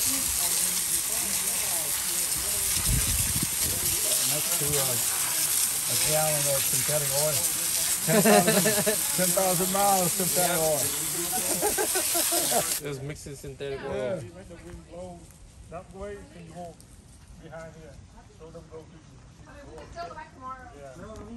And that's to a gallon of synthetic oil. 10,000 miles synthetic oil. Just mixing synthetic oil. Yeah. Make the wind blow that way, and you walk behind here. Show them go to you. Tell them back tomorrow. Yeah.